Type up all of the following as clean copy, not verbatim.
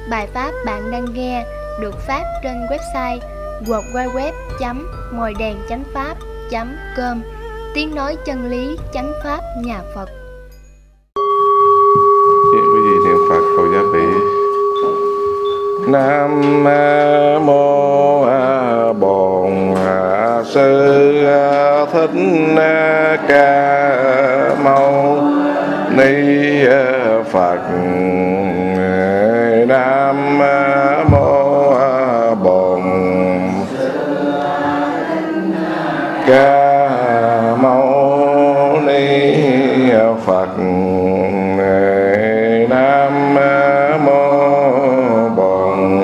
Bài pháp bạn đang nghe được phát trên website www.ngoiđèn-chánh-pháp.com. Tiếng nói chân lý chánh pháp nhà Phật. Quý vị niệm Phật cầu gia bị. Nam mô Bổn Sư Thích Ca Mâu Ni Phật. Nam mô Bổn Ca Mâu Ni Phật. Nam mô Bổn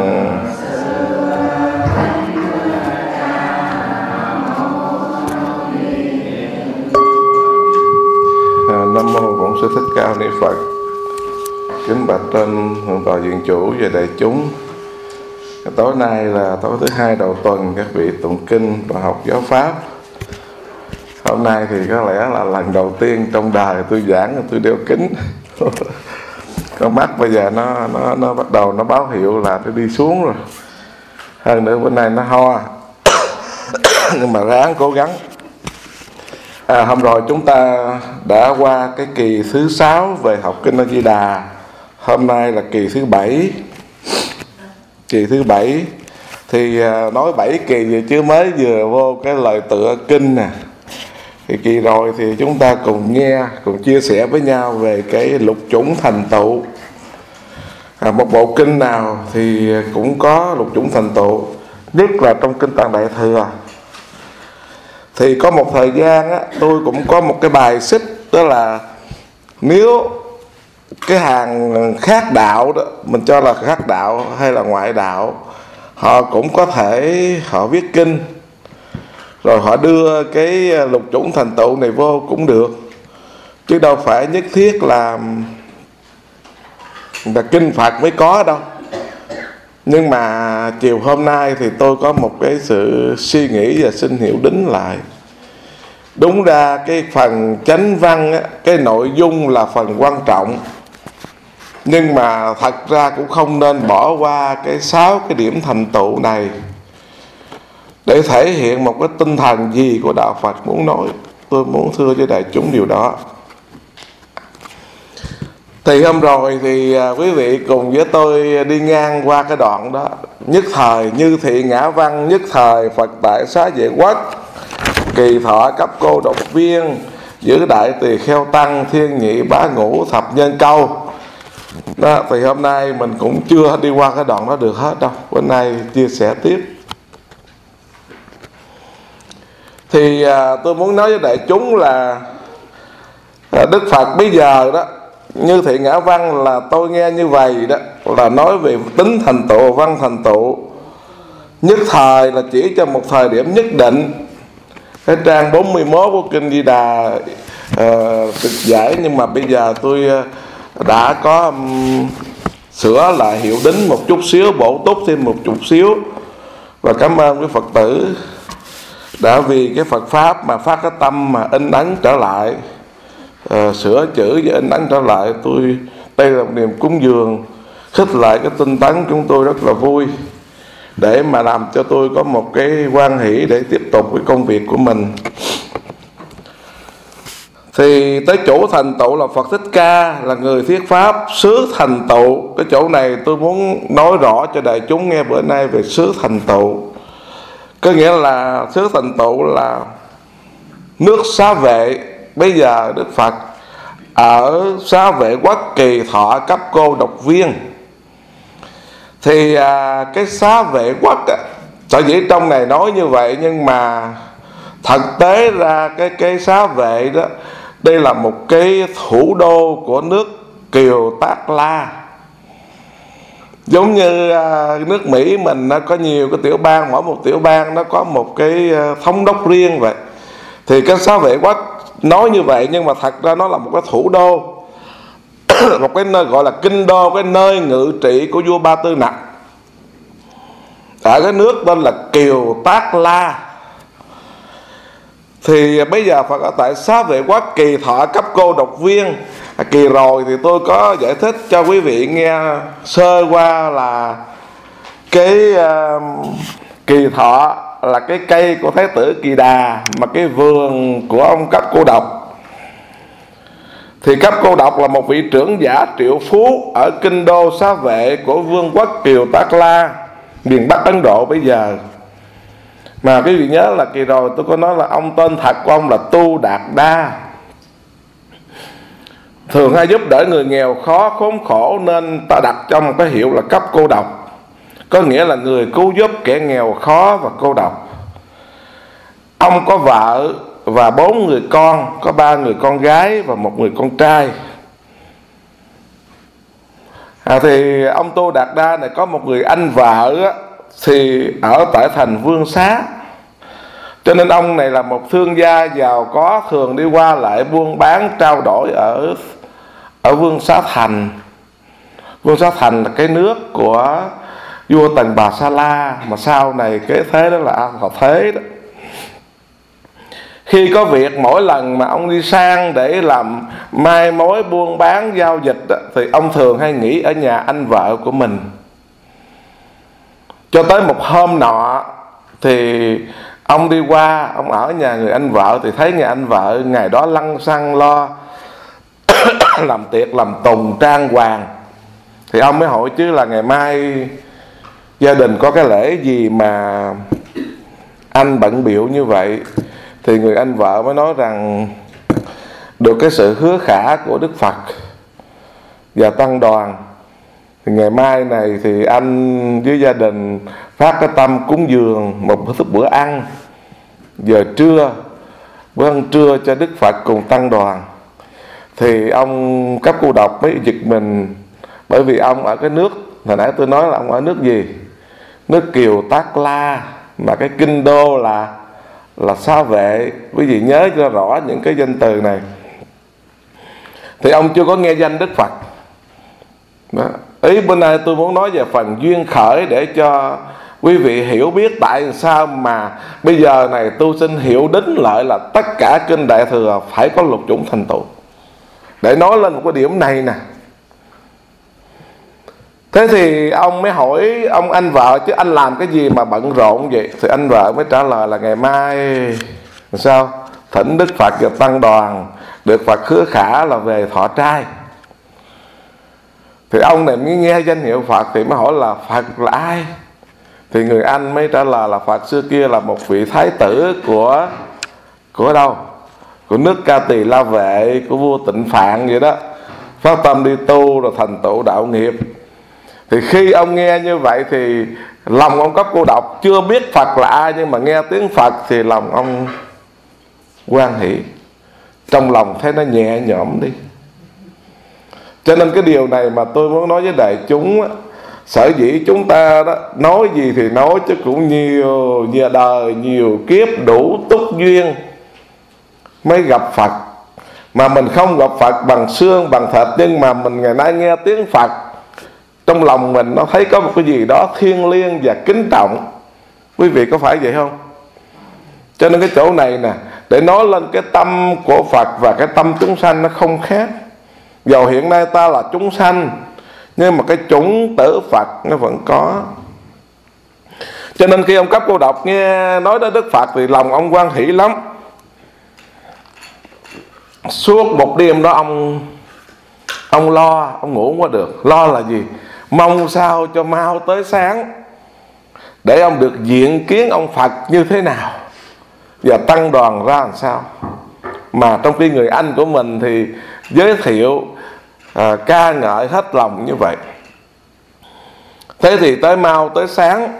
Nam mô Bổn Sư Thích Ca Mâu Ni Phật. Kính bạch trên thượng tọa viện chủ và đại chúng, tối nay là tối thứ hai đầu tuần các vị tụng kinh và học giáo pháp. Hôm nay thì có lẽ là lần đầu tiên trong đời tôi giảng tôi đeo kính. Con mắt bây giờ nó bắt đầu nó báo hiệu là nó đi xuống rồi. Hơn nữa bữa nay nó ho. Nhưng mà ráng cố gắng. Hôm rồi chúng ta đã qua cái kỳ thứ 6 về học kinh A Di Đà. Hôm nay là kỳ thứ 7. Kỳ thứ 7 thì nói 7 kỳ vậy chứ mới vừa vô cái lời tựa kinh nè. Thì kỳ rồi thì chúng ta cùng nghe, cùng chia sẻ với nhau về cái lục chủng thành tựu. Một bộ kinh nào thì cũng có lục chủng thành tựu, nhất là trong kinh Tạng Đại Thừa. Thì có một thời gian á, tôi cũng có một cái bài xích, đó là nếu cái hàng khác đạo đó, mình cho là khác đạo hay là ngoại đạo, họ cũng có thể họ viết kinh rồi họ đưa cái lục chủng thành tựu này vô cũng được, chứ đâu phải nhất thiết là kinh Phật mới có đâu. Nhưng mà chiều hôm nay thì tôi có một cái sự suy nghĩ và xin hiểu đính lại. Đúng ra cái phần chánh văn á, cái nội dung là phần quan trọng, nhưng mà thật ra cũng không nên bỏ qua cái 6 cái điểm thành tựu này để thể hiện một cái tinh thần gì của đạo Phật muốn nói. Tôi muốn thưa với đại chúng điều đó. Thì hôm rồi thì quý vị cùng với tôi đi ngang qua cái đoạn đó. Nhất thời như thị ngã văn, nhất thời Phật tại xá vệ quốc, kỳ thọ cấp cô độc viên, giữ đại tỳ kheo tăng, thiên nhị bá ngũ thập nhân câu. Đó, thì hôm nay mình cũng chưa đi qua cái đoạn đó được hết đâu. Bữa nay chia sẻ tiếp. Thì tôi muốn nói với đại chúng là Đức Phật bây giờ đó, như thị ngã văn là tôi nghe như vậy đó, là nói về tính thành tựu, văn thành tựu. Nhất thời là chỉ cho một thời điểm nhất định. Cái trang 41 của kinh Di Đà được giải, nhưng mà bây giờ tôi đã có sửa lại hiệu đính một chút xíu, bổ túc thêm một chút xíu. Và cảm ơn quý Phật tử đã vì cái Phật Pháp mà phát cái tâm mà in ấn trở lại, sửa chữ và in ấn trở lại. Đây là một niềm cúng dường khích lại cái tinh tấn, chúng tôi rất là vui, để mà làm cho tôi có một cái hoan hỷ để tiếp tục cái công việc của mình. Thì tới chỗ thành tựu là Phật Thích Ca là người thuyết pháp xứ thành tựu. Cái chỗ này tôi muốn nói rõ cho đại chúng nghe bữa nay về xứ thành tựu. Có nghĩa là xứ thành tựu là nước Xá Vệ. Bây giờ Đức Phật ở Xá Vệ quốc, kỳ thọ cấp cô độc viên. Thì cái Xá Vệ quốc sở dĩ trong này nói như vậy, nhưng mà thực tế ra cái Xá Vệ đó, đây là một cái thủ đô của nước Kiều Tát La. Giống như nước Mỹ mình nó có nhiều cái tiểu bang, mỗi một tiểu bang nó có một cái thống đốc riêng vậy. Thì cái Xá Vệ quốc nói như vậy, nhưng mà thật ra nó là một cái thủ đô, một cái nơi gọi là kinh đô, cái nơi ngự trị của vua Ba Tư Nặc ở cái nước tên là Kiều Tát La. Thì bây giờ Phật ở tại Xá Vệ quốc, kỳ thọ cấp cô độc viên. Kỳ rồi thì tôi có giải thích cho quý vị nghe sơ qua là cái Kỳ Thọ là cái cây của Thái tử Kỳ Đà, mà cái vườn của ông Cấp Cô Độc. Thì Cấp Cô Độc là một vị trưởng giả triệu phú ở kinh đô Xá Vệ của vương quốc Kiều Tác La, miền Bắc Ấn Độ bây giờ. Mà quý vị nhớ là kỳ rồi tôi có nói là ông tên thật của ông là Tu Đạt Đa, thường hay giúp đỡ người nghèo khó khốn khổ, nên ta đặt cho một cái hiệu là Cấp Cô Độc, có nghĩa là người cứu giúp kẻ nghèo khó và cô độc. Ông có vợ và 4 người con, có 3 người con gái và 1 người con trai. Thì ông Tu Đạt Đa này có một người anh vợ á, thì ở tại thành Vương Xá, cho nên ông này là một thương gia giàu có, thường đi qua lại buôn bán trao đổi ở Vương Xá Thành. Vương Xá Thành là cái nước của vua Tần Bà Sa La, mà sau này kế thế đó là A Thọ Thế đó. Khi có việc, mỗi lần mà ông đi sang để làm mai mối buôn bán giao dịch đó, thì ông thường hay nghỉ ở nhà anh vợ của mình. Cho tới một hôm nọ thì ông đi qua, ông ở nhà người anh vợ, thì thấy nhà anh vợ ngày đó lăng xăng lo làm tiệc làm tùng trang hoàng. Thì ông mới hỏi chứ là ngày mai gia đình có cái lễ gì mà anh bận bịu như vậy? Thì người anh vợ mới nói rằng được cái sự hứa khả của Đức Phật và tăng đoàn, thì ngày mai này thì anh với gia đình phát cái tâm cúng dường một bữa ăn giờ trưa, bữa ăn trưa cho Đức Phật cùng tăng đoàn. Thì ông Cấp Cô Độc mới giật mình, bởi vì ông ở cái nước, hồi nãy tôi nói là ông ở nước gì? Nước Kiều Tác La, mà cái kinh đô là Xá Vệ. Quý vị nhớ cho rõ những cái danh từ này. Thì ông chưa có nghe danh Đức Phật đó. Ý bên này tôi muốn nói về phần duyên khởi, để cho quý vị hiểu biết tại sao mà bây giờ này tu sinh hiệu đính lợi là tất cả kinh Đại Thừa phải có lục chủng thành tựu, để nói lên một cái điểm này nè. Thế thì ông mới hỏi ông anh vợ chứ anh làm cái gì mà bận rộn vậy? Thì anh vợ mới trả lời là ngày mai sao thỉnh Đức Phật và tăng đoàn, được Phật hứa khả là về thọ trai. Thì ông này mới nghe danh hiệu Phật thì mới hỏi là Phật là ai? Thì người anh mới trả lời là Phật xưa kia là một vị thái tử của đâu? Của nước Ca Tỳ La Vệ, của vua Tịnh Phạn vậy đó, phát tâm đi tu rồi thành tựu đạo nghiệp. Thì khi ông nghe như vậy thì lòng ông Cấp Cô Độc chưa biết Phật là ai, nhưng mà nghe tiếng Phật thì lòng ông hoan hỷ, trong lòng thấy nó nhẹ nhõm đi. Cho nên cái điều này mà tôi muốn nói với đại chúng á, sở dĩ chúng ta đó nói gì thì nói, chứ cũng nhiều đời nhiều kiếp đủ túc duyên mới gặp Phật. Mà mình không gặp Phật bằng xương bằng thịt, nhưng mà mình ngày nay nghe tiếng Phật, trong lòng mình nó thấy có một cái gì đó thiêng liêng và kính trọng. Quý vị có phải vậy không? Cho nên cái chỗ này nè, để nói lên cái tâm của Phật và cái tâm chúng sanh nó không khác. Dầu hiện nay ta là chúng sanh, nhưng mà cái chủng tử Phật nó vẫn có. Cho nên khi ông Cấp Cô Độc nghe nói đến Đức Phật thì lòng ông hoan hỷ lắm. Suốt một đêm đó ông lo, ông ngủ không có được. Lo là gì? Mong sao cho mau tới sáng, để ông được diện kiến ông Phật như thế nào và tăng đoàn ra làm sao. Mà trong khi người anh của mình thì giới thiệu ca ngợi hết lòng như vậy. Thế thì tới sáng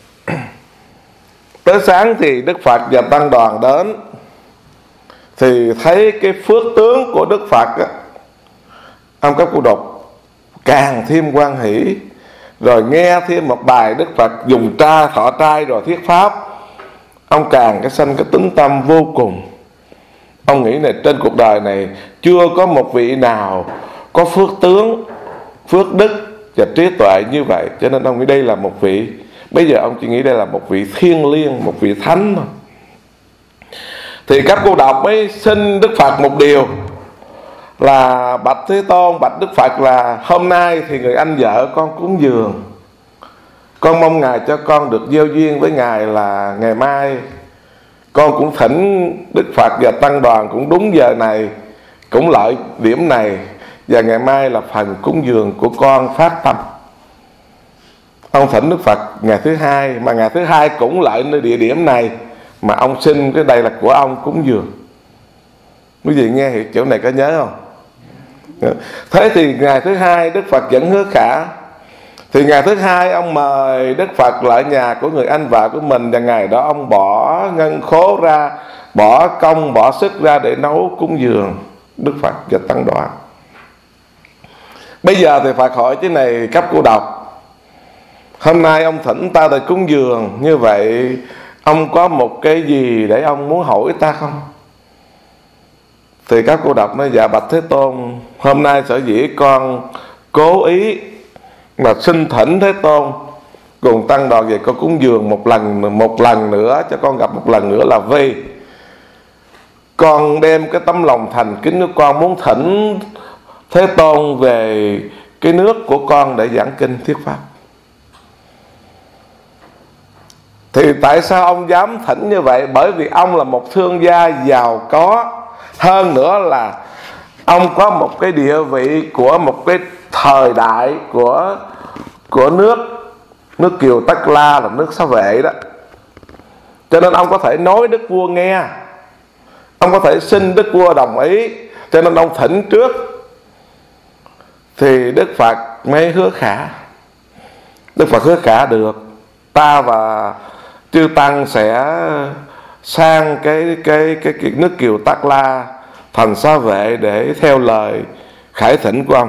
tới sáng thì Đức Phật và tăng đoàn đến, thì thấy cái phước tướng của Đức Phật á, ông Cấp Cô Độc càng thêm hoan hỷ. Rồi nghe thêm một bài Đức Phật dùng thọ trai rồi thuyết pháp, ông càng sanh cái tính tâm vô cùng. Ông nghĩ này, trên cuộc đời này chưa có một vị nào có phước tướng, phước đức và trí tuệ như vậy. Cho nên ông nghĩ đây là một vị, bây giờ ông chỉ nghĩ đây là một vị thiêng liêng, một vị thánh thôi. Thì Cấp Cô Độc mới xin Đức Phật một điều là bạch Thế Tôn, bạch Đức Phật là hôm nay thì người anh vợ con cúng dường, con mong Ngài cho con được gieo duyên với Ngài là ngày mai con cũng thỉnh Đức Phật và Tăng đoàn cũng đúng giờ này, cũng lợi điểm này, và ngày mai là phần cúng dường của con phát tâm. Ông thỉnh Đức Phật ngày thứ hai, mà ngày thứ hai cũng lại nơi địa điểm này, mà ông xin cái đây là của ông cúng dường. Quý vị nghe hiểu chỗ này có nhớ không? Thế thì ngày thứ hai Đức Phật vẫn hứa khả. Thì ngày thứ hai ông mời Đức Phật lại nhà của người anh vợ của mình, và ngày đó ông bỏ ngân khố ra, bỏ công bỏ sức ra để nấu cúng dường Đức Phật và Tăng đoàn. Bây giờ thì Phật hỏi thế này cấp cô độc: hôm nay ông thỉnh ta để cúng dường như vậy, ông có một cái gì để ông muốn hỏi ta không? Thì các cô độc nói: dạ bạch Thế Tôn, hôm nay sở dĩ con cố ý mà xin thỉnh Thế Tôn cùng Tăng đoàn về con cúng dường một lần nữa, cho con gặp một lần nữa, là vì con đem cái tấm lòng thành kính của con muốn thỉnh Thế Tôn về cái nước của con để giảng kinh thuyết pháp. Thì tại sao ông dám thỉnh như vậy? Bởi vì ông là một thương gia giàu có, hơn nữa là ông có một cái địa vị của một cái thời đại của nước Kiều Tất La, là nước Xá Vệ đó. Cho nên ông có thể nói Đức vua nghe, ông có thể xin Đức vua đồng ý, cho nên ông thỉnh trước. Thì Đức Phật mới hứa khả. Đức Phật hứa khả được, ta và chư tăng sẽ sang cái nước Kiều Tất La, thành Xá Vệ để theo lời khải thỉnh của ông.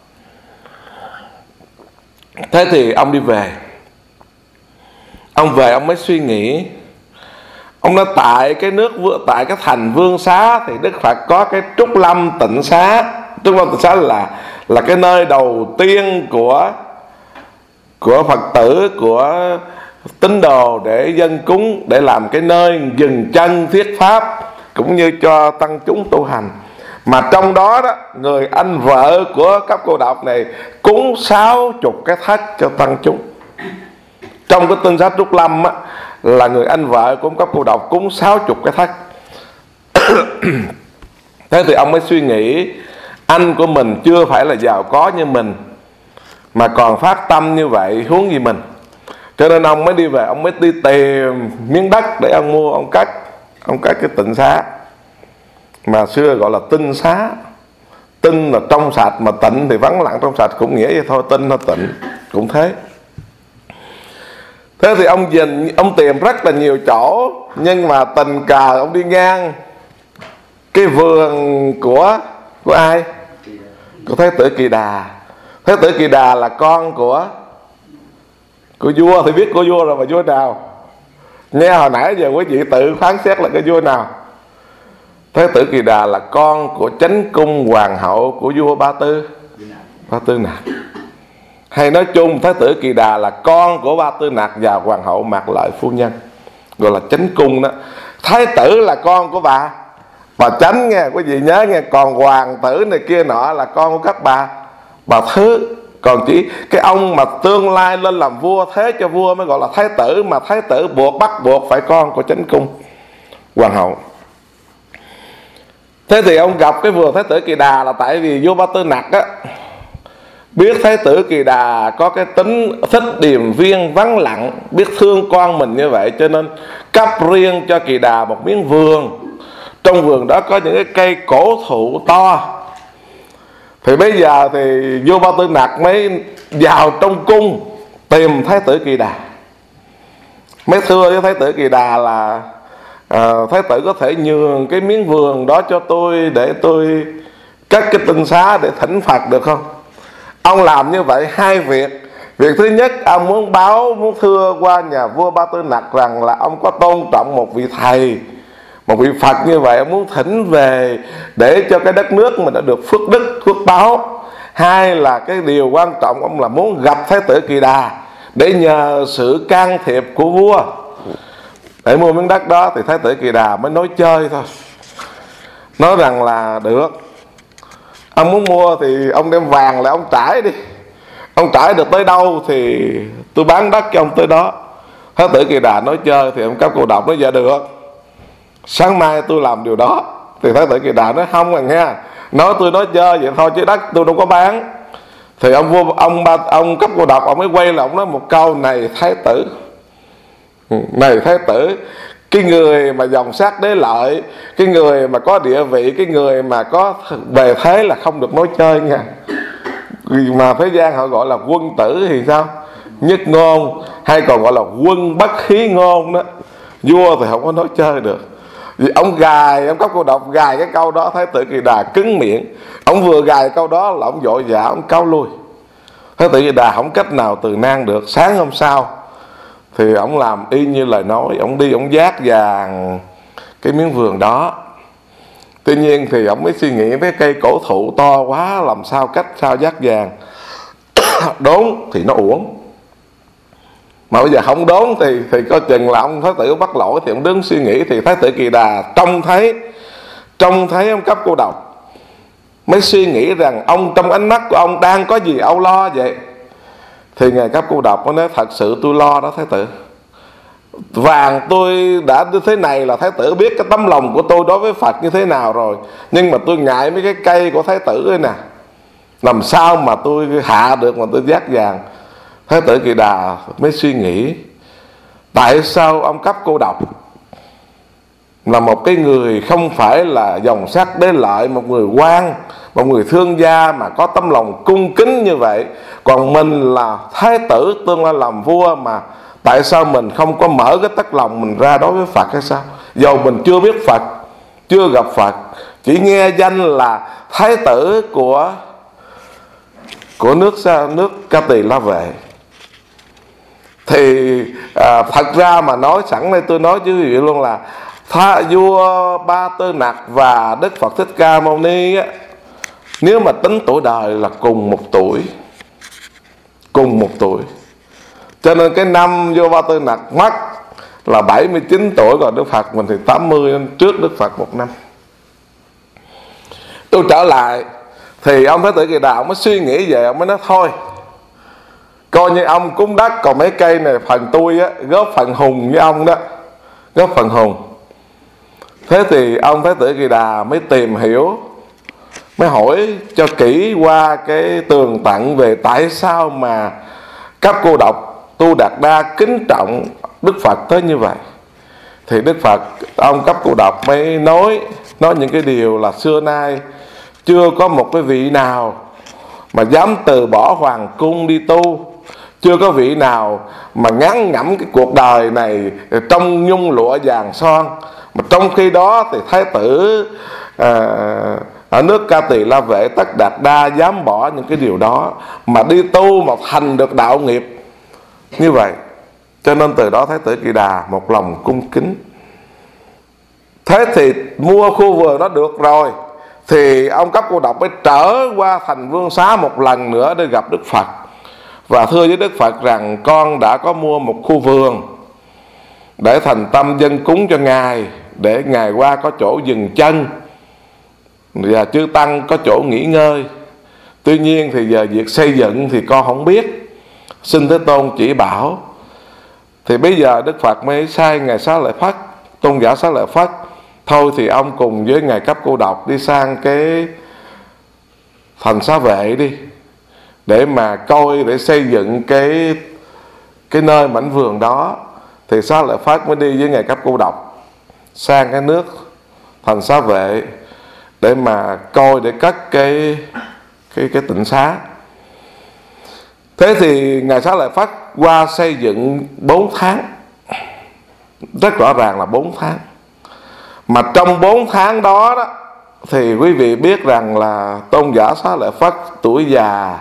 Thế thì ông đi về. Ông về ông mới suy nghĩ. Ông nói tại cái thành Vương Xá thì Đức Phật có cái Trúc Lâm Tịnh Xá. Trúc Lâm Tịnh Xá là cái nơi đầu tiên của Phật tử, của tín đồ để dân cúng, để làm cái nơi dừng chân thuyết pháp cũng như cho tăng chúng tu hành. Mà trong đó đó, người anh vợ của cấp cô độc này cúng 60 cái thất cho tăng chúng. Trong cái tinh xá Trúc Lâm á, là người anh vợ của cấp cô độc cúng 60 cái thất. Thế thì ông mới suy nghĩ, anh của mình chưa phải là giàu có như mình mà còn phát tâm như vậy, huống gì mình. Cho nên ông mới đi về, ông mới đi tìm miếng đất để ông mua, ông cất cái tịnh xá, mà xưa gọi là tinh xá. Tinh là trong sạch, mà tịnh thì vắng lặng trong sạch, cũng nghĩa vậy thôi, tinh nó tịnh cũng thế. Thế thì ông tìm rất là nhiều chỗ, nhưng mà tình cờ ông đi ngang cái vườn của ai? Của Thái tử Kỳ Đà. Thái tử Kỳ Đà là con của vua, thì biết của vua rồi, mà vua nào? Nghe hồi nãy giờ quý vị tự phán xét là cái vua nào. Thái tử Kỳ Đà là con của chánh cung hoàng hậu của vua Ba Tư Nặc. Hay nói chung Thái tử Kỳ Đà là con của Ba Tư Nặc và hoàng hậu Mạc Lợi phu nhân, gọi là chánh cung đó. Thái tử là con của bà chánh nghe, quý vị nhớ nghe. Còn hoàng tử này kia nọ là con của các bà thứ. Còn chỉ cái ông mà tương lai lên làm vua, thế cho vua mới gọi là thái tử. Mà thái tử bắt buộc phải con của chánh cung hoàng hậu. Thế thì ông gặp cái vườn Thái tử Kỳ Đà là tại vì vua Ba Tư Nặc á, biết Thái tử Kỳ Đà có cái tính thích điềm viên vắng lặng, biết thương con mình như vậy, cho nên cấp riêng cho Kỳ Đà một miếng vườn. Trong vườn đó có những cái cây cổ thụ to. Thì bây giờ thì vua Ba Tư Nặc mới vào trong cung tìm Thái tử Kỳ Đà, mới thưa với Thái tử Kỳ Đà là Thái tử có thể nhường cái miếng vườn đó cho tôi để tôi cất cái tinh xá để thỉnh Phật được không? Ông làm như vậy hai việc. Việc thứ nhất, ông muốn thưa qua nhà vua Ba Tư Nặc rằng là ông có tôn trọng một vị thầy, một vị Phật như vậy, ông muốn thỉnh về để cho cái đất nước mình đã được phước đức, phước báo. Hai là cái điều quan trọng, ông là muốn gặp Thái tử Kỳ Đà để nhờ sự can thiệp của vua để mua miếng đất đó. Thì Thái tử Kỳ Đà mới nói chơi thôi, nói rằng là được, Ông muốn mua thì ông đem vàng lại ông trải đi, ông trải được tới đâu thì tôi bán đất cho ông tới đó. Thái tử Kỳ Đà nói chơi thì ông Cấp Cô Độc nói dạ được, sáng mai tôi làm điều đó. Thì Thái tử Kỳ Đà nói không à nghe, tôi nói chơi vậy thôi chứ đất tôi đâu có bán. Thì ông Cấp Cô Độc ông mới quay lại ông nói một câu: này thái tử, cái người mà dòng sát đế lợi, cái người mà có địa vị, cái người mà có bề thế là không được nói chơi nha. Mà thế gian họ gọi là quân tử thì sao? Nhất ngôn, hay còn gọi là quân bất khí ngôn đó. Vua thì không có nói chơi được. Vì ông Cấp Cô Độc gài cái câu đó, Thái tử Kỳ Đà cứng miệng. Ông vừa gài câu đó là ông vội vã ông cáo lui. Thái tử Kỳ Đà không cách nào từ nan được. Sáng hôm sau thì ông làm y như lời nói, ông đi ông vác vàng cái miếng vườn đó. Tuy nhiên thì ông mới suy nghĩ cái cây cổ thụ to quá, làm sao cách sao vác vàng đốn thì nó uổng. Mà bây giờ không đốn thì coi chừng là ông thái tử bắt lỗi. Thì ông đứng suy nghĩ thì Thái tử Kỳ Đà trông thấy ông Cấp Cô Độc, mới suy nghĩ rằng ông trong ánh mắt của ông đang có gì âu lo vậy. Thì ngài Cấp Cô Độc có nói thật sự tôi lo đó thái tử. Vàng tôi đã như thế này là thái tử biết cái tấm lòng của tôi đối với Phật như thế nào rồi. Nhưng mà tôi ngại mấy cái cây của thái tử ấy nè, làm sao mà tôi hạ được mà tôi vác vàng. Thái tử Kỳ Đà mới suy nghĩ tại sao ông Cấp Cô Độc là một cái người không phải là dòng sát đế lợi, một người quan, một người thương gia mà có tấm lòng cung kính như vậy, còn mình là thái tử tương lai làm vua, mà tại sao mình không có mở cái tấm lòng mình ra đối với Phật hay sao? Dầu mình chưa biết Phật, chưa gặp Phật, chỉ nghe danh là thái tử của nước Ca Tỳ La Vệ. Thì thật ra mà nói sẵn đây tôi nói với quý vị luôn là vua Ba Tư Nặc và Đức Phật Thích Ca Mâu Ni á, nếu mà tính tuổi đời là cùng một tuổi. Cho nên cái năm vua Ba Tư Nặc mất là 79 tuổi, còn Đức Phật mình thì 80, nên trước Đức Phật một năm. Tôi trở lại thì ông Thái tử Kỳ Đà ông mới suy nghĩ về, ông mới nói thôi coi như ông cúng đất, còn mấy cây này phần tôi á, góp phần hùng với ông đó, góp phần hùng. Thế thì ông Thái tử Kỳ Đà mới tìm hiểu, mới hỏi cho kỹ qua cái tường tận về tại sao mà Cấp Cô Độc Tu Đạt Đa kính trọng Đức Phật tới như vậy. Thì Đức Phật, ông Cấp Cô Độc mới nói những cái điều là xưa nay chưa có một cái vị nào mà dám từ bỏ hoàng cung đi tu, chưa có vị nào mà ngán ngẩm cái cuộc đời này trong nhung lụa vàng son. Mà trong khi đó thì thái tử ở nước Ca Tỳ La Vệ Tất Đạt Đa dám bỏ những cái điều đó mà đi tu mà thành được đạo nghiệp như vậy. Cho nên từ đó Thái tử Kỳ Đà một lòng cung kính. Thế thì mua khu vườn đó được rồi, thì ông Cấp Cô Độc mới trở qua thành Vương Xá một lần nữa để gặp Đức Phật, và thưa với Đức Phật rằng con đã có mua một khu vườn để thành tâm dân cúng cho Ngài, để Ngài qua có chỗ dừng chân và chư tăng có chỗ nghỉ ngơi. Tuy nhiên thì giờ việc xây dựng thì con không biết, xin Thế Tôn chỉ bảo. Thì bây giờ Đức Phật mới sai Ngài Xá Lợi Phất, tôn giả Xá Lợi Phất, thôi thì ông cùng với Ngài Cấp Cô Độc đi sang cái thành Xá Vệ đi, để mà coi, để xây dựng cái nơi mảnh vườn đó. Thì Xá Lợi Phất mới đi với Ngài Cấp Cô Độc sang cái nước thành Xá Vệ để mà coi, để cất cái tịnh xá. Thế thì Ngài Xá Lợi Phất qua xây dựng 4 tháng, rất rõ ràng là 4 tháng. Mà trong 4 tháng đó thì quý vị biết rằng là tôn giả Xá Lợi Phất tuổi già.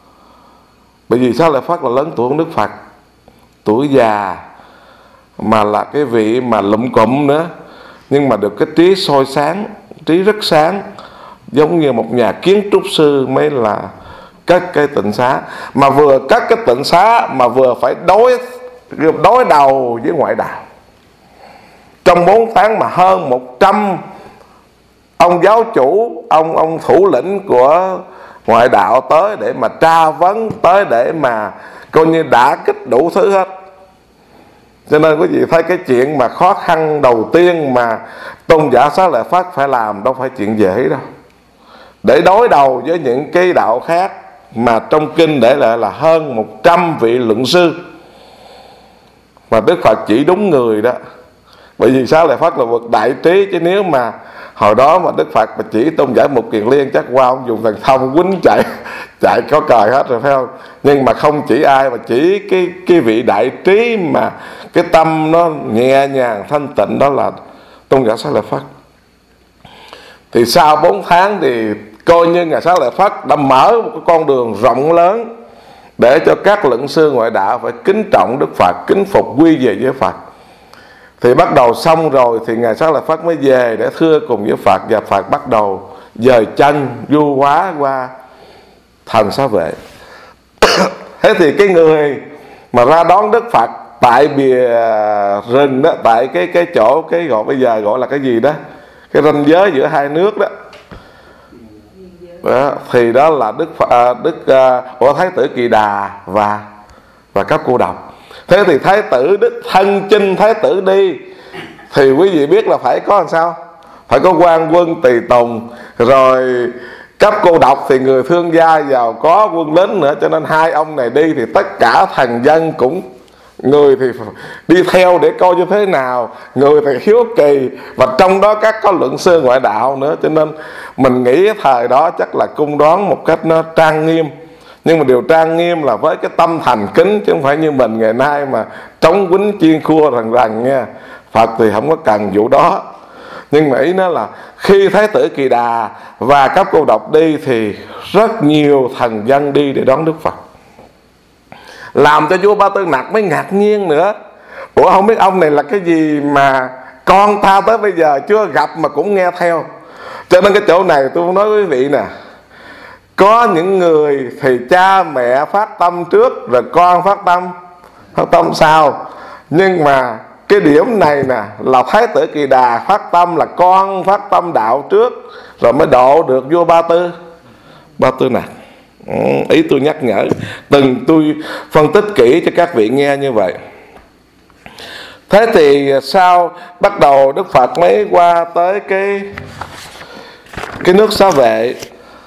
Bởi vì Xá Lợi Phất là lớn tuổi hơn Đức Phật, tuổi già mà là cái vị mà lụm cụm nữa, nhưng mà được cái trí soi sáng, trí rất sáng, giống như một nhà kiến trúc sư mới là cất cái tịnh xá. Mà vừa cất cái tịnh xá mà vừa phải đối đầu với ngoại đạo. Trong 4 tháng mà hơn 100 ông giáo chủ, ông thủ lĩnh của ngoại đạo tới để mà tra vấn, tới để mà coi như đả kích đủ thứ hết. Cho nên quý vị thấy cái chuyện mà khó khăn đầu tiên mà tôn giả Xá Lợi Phất phải làm đâu phải chuyện dễ đâu, để đối đầu với những cái đạo khác mà trong kinh để lại là hơn 100 vị luận sư, mà Đức Phật chỉ đúng người đó. Bởi vì Xá Lợi Phất là bậc đại trí, chứ nếu mà hồi đó mà Đức Phật mà chỉ tôn giả Mục Kiền Liên chắc qua ông dùng thần thông quýnh chạy có cời hết rồi, phải không? Nhưng mà không chỉ ai, mà chỉ cái vị đại trí mà cái tâm nó nhẹ nhàng thanh tịnh, đó là tôn giả Xá Lợi Phất. Thì sau 4 tháng thì coi như Ngài Xá Lợi Phất đã mở một cái con đường rộng lớn để cho các luận sư ngoại đạo phải kính trọng Đức Phật, kính phục quy về với Phật. Thì bắt đầu xong rồi thì Ngài Xá Lợi Phất mới về để thưa cùng với Phật, và Phật bắt đầu dời chân du hóa qua thần Xá Vệ. Thế thì cái người mà ra đón Đức Phật tại bìa rừng đó, tại cái chỗ cái gọi bây giờ gọi là cái gì đó, cái ranh giới giữa hai nước đó, thì đó là Thái tử Kỳ Đà và Cấp Cô Độc. Thế thì Thái tử Đức Thân Chinh Thái tử đi thì quý vị biết là phải có làm sao? Phải có quan quân tùy tùng, rồi Cấp Cô Độc thì người thương gia giàu có, quân lính nữa, cho nên hai ông này đi thì tất cả thần dân cũng, người thì đi theo để coi như thế nào, người thì hiếu kỳ, và trong đó các có luận sư ngoại đạo nữa. Cho nên mình nghĩ thời đó chắc là cung đón một cách nó trang nghiêm, nhưng mà điều trang nghiêm là với cái tâm thành kính, chứ không phải như mình ngày nay mà trống quýnh chiên khua rằng nha. Phật thì không có cần vụ đó. Nhưng mà ý nó là khi Thái tử Kỳ Đà và Cấp Cô Độc đi thì rất nhiều thần dân đi để đón Đức Phật, làm cho vua Ba Tư Nặc mới ngạc nhiên nữa. Ủa không biết ông này là cái gì mà con ta tới bây giờ chưa gặp mà cũng nghe theo. Cho nên cái chỗ này tôi nói với quý vị nè, có những người thì cha mẹ phát tâm trước rồi con phát tâm sau. Nhưng mà cái điểm này nè là Thái tử Kỳ Đà phát tâm là con phát tâm đạo trước, rồi mới độ được vua Ba Tư Nặc. Ý tôi nhắc nhở, tôi phân tích kỹ cho các vị nghe như vậy. Thế thì sau bắt đầu Đức Phật mới qua tới cái nước Xá Vệ.